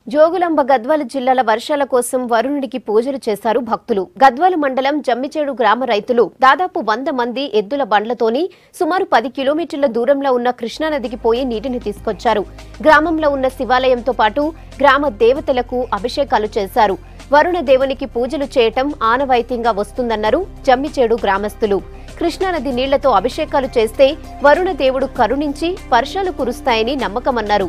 జోగులాంబ గద్వాల జిల్లాల వర్షాల కోసం వరుణుడికి పూజలు చేశారు భక్తులు. గద్వాల మండలం జమ్మిచేడు గ్రామ రైతులు దాదాపు 100 మంది ఎద్దుల బండ్లతోని సుమారు 10 కిలోమీటర్ల దూరంలో ఉన్న కృష్ణానదికి పోయి నీటిని తీసుకొచ్చారు. గ్రామంలో ఉన్న శివాలయంతో పాటు గ్రామ దేవతలకు అభిషేకాలు చేశారు. వరుణ దేవునికి పూజలు చేయటం ఆనవాయితీగా వస్తుందన్నారు జమ్మిచేడు గ్రామస్తులు. కృష్ణానది నీళ్లతో అభిషేకాలు చేస్తే వరుణ దేవుడు కరుణించి వర్షాలు కురుస్తాయని నమ్మకమన్నారు.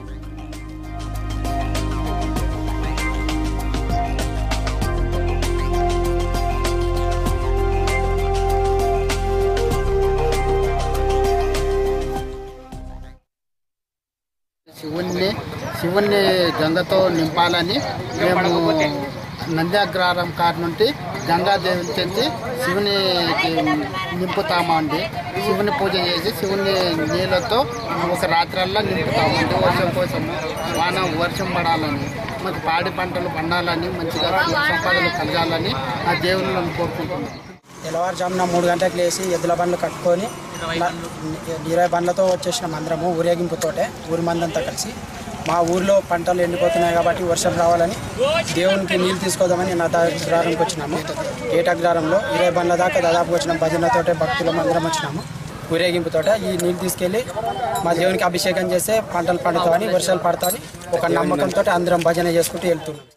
శివుణ్ణి గంగతో నింపాలని మేము నంద్యాగ్రహారం కాడ నుండి గంగాదేవిని తెచ్చి శివునికి నింపుతామండి. శివుని పూజ చేసి శివుని నీళ్ళతో ఒక రాత్రల్లా నింపుతామండి. వర్షం కోసము వర్షం పడాలని, మాకు పాడి పంటలు పండాలని, మంచిగా సంపదలు కలగాలని ఆ దేవుళ్ళని కోరుకుంటున్నాం. తెల్లవారుజామున 3 గంటలకు లేచి ఎద్దుల బండ్లు కట్టుకొని 20 బండ్లతో వచ్చేసినాం. అందరము ఊరేగింపుతోటే ఊరి మందంతా కలిసి మా ఊర్లో పంటలు ఎండిపోతున్నాయి కాబట్టి వర్షం రావాలని దేవునికి నీళ్ళు తీసుకోదామని నదాగ్రహారంకి వచ్చినాము. ఏటగ్రహారంలో 20 బండ్ల దాకా దాదాపు వచ్చినాం. భజనతోటే భక్తులు అందరం వచ్చినాము. ఊరేగింపుతోట ఈ నీళ్ళు తీసుకెళ్ళి మా దేవునికి అభిషేకం చేస్తే పంటలు పండుతామని, వర్షాలు పడతామని ఒక నమ్మకంతో అందరం భజన చేసుకుంటూ వెళ్తున్నాం.